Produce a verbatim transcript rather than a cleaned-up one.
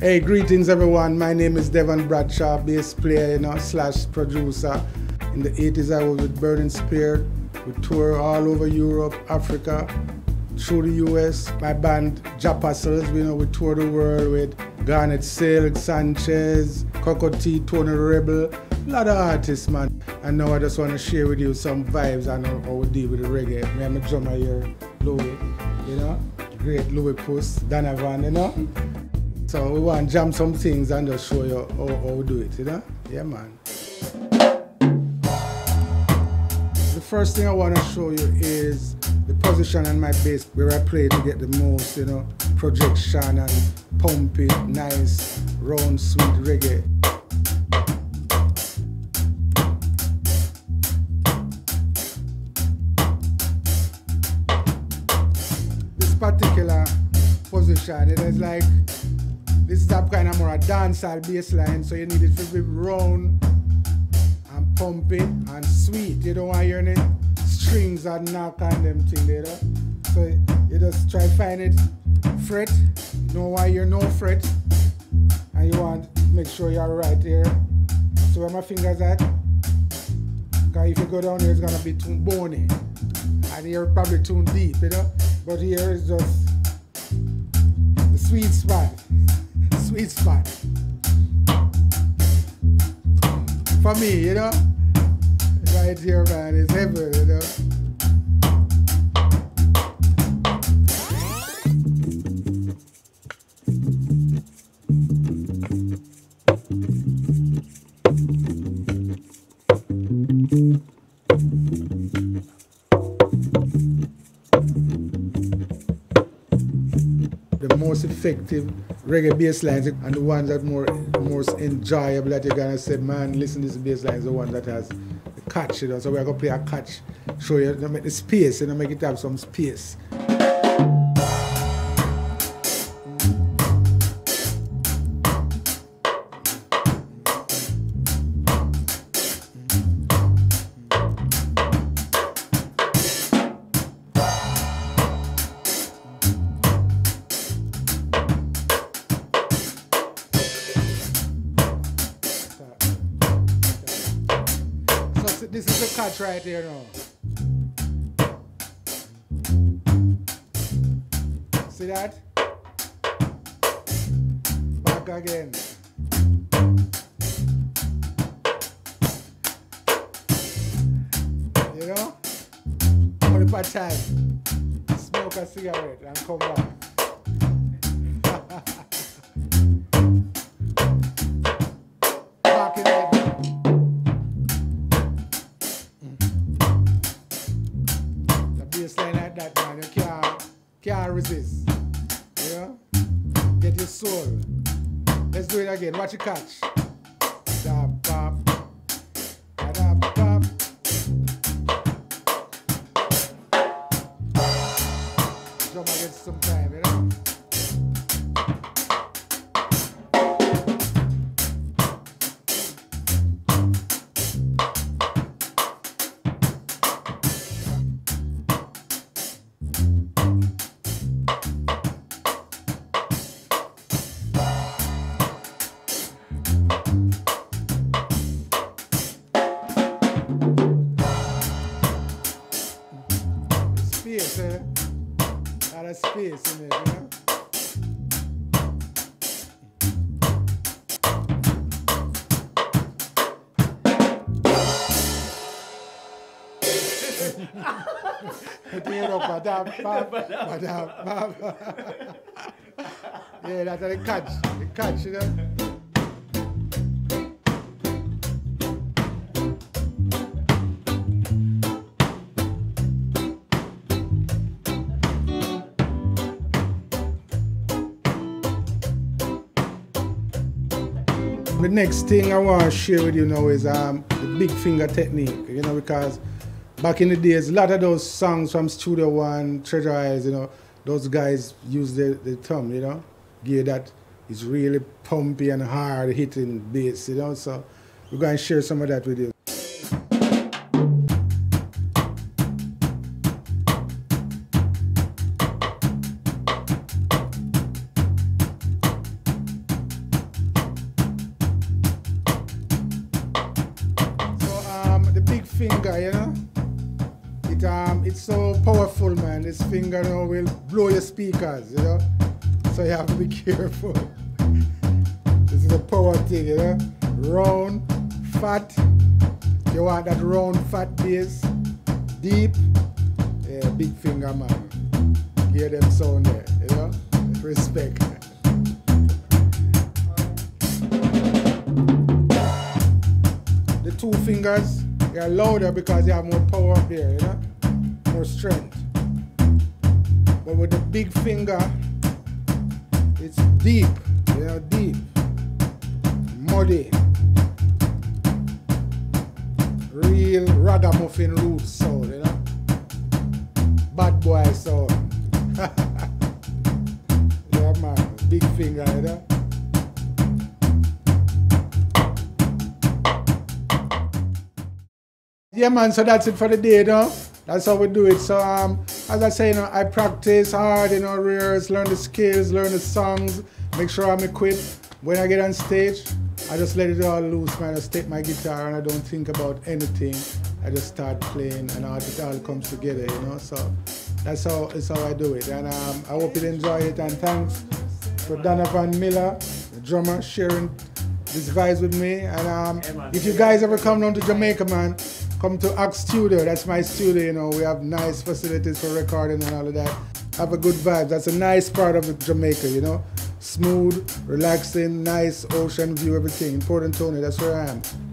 Hey, greetings everyone. My name is Devon Bradshaw, bass player, you know, slash producer. In the eighties I was with Burning Spear. We tour all over Europe, Africa, through the U S. My band Jahpostles, you know, we tour the world with Garnett Silk, Sanchez, Capelton, Tony Rebel, a lot of artists, man. And now I just want to share with you some vibes and how we deal with the reggae. Me and my drummer here, Louis, you know, great Louis Puss, Donovan, you know. So we want to jam some things and just show you how, how we do it, you know? Yeah, man. The first thing I want to show you is the position on my bass where I play to get the most, you know, projection and pump it, nice, round, sweet reggae. This particular position, it is like, this is a kind of more a dancehall bass line, so you need it to be round and pump it and sweet. You don't want to hear any strings or knock on them things, you know? So you just try to find it fret, you don't want to hear no fret, and you want to make sure you're right here. So where my fingers at, because if you go down here it's going to be too bony, and here probably too deep, you know? But here is just the sweet spot. Sweet spot. For me, you know, right here, man, it's heaven, you know. The most effective reggae bass lines and the ones that more most enjoyable that you're gonna say, man, listen to this bass line is the one that has the catch, you know. So we're gonna play a catch, show you, you know, make the space, you know, make it have some space. This is the catch right here now. See that? Back again. You know? Only part time. Smoke a cigarette and come back. Back in there. Bassline like that, man, you can't, can't resist. You know? Get your soul. Let's do it again. Watch it catch. Da bop. Da da bop. Drummer gets some time, you know? Space, eh? A lot of space in there, you know? Yeah, that's the catch. The catch, you know? The next thing I want to share with you now is um, the big finger technique, you know, because back in the days, a lot of those songs from Studio One, Treasure Eyes, you know, those guys use the, the thumb, you know, gear that is really pumpy and hard hitting bass, you know, so we're going to share some of that with you. finger, you know. It um, it's so powerful, man. This finger now will blow your speakers, you know. So you have to be careful. This is a power thing, you know. Round, fat. You want that round, fat bass, deep. Yeah, big finger, man. Hear them sound there, you know. Respect. The two fingers, they are louder because they have more power up there, you know, more strength. But with the big finger, it's deep, you know, deep, muddy, real ragamuffin roots sound, you know, bad boy sound. Yeah, man, big finger, you know. Yeah, man, so that's it for the day, you know. That's how we do it. So, um, as I say, you know, I practice hard, you know, rehearse, learn the skills, learn the songs, make sure I'm equipped. When I get on stage, I just let it all loose, man. I just take my guitar and I don't think about anything. I just start playing and all, it all comes together, you know. So that's how, that's how I do it. And um, I hope you enjoy it. And thanks for Donovan Miller, the drummer, sharing this vibes with me. And um, if you guys ever come down to Jamaica, man, come to Axx Studio. That's my studio, you know. We have nice facilities for recording and all of that. Have a good vibe. That's a nice part of Jamaica, you know. Smooth, relaxing, nice ocean view, everything. In Port Antonio, that's where I am.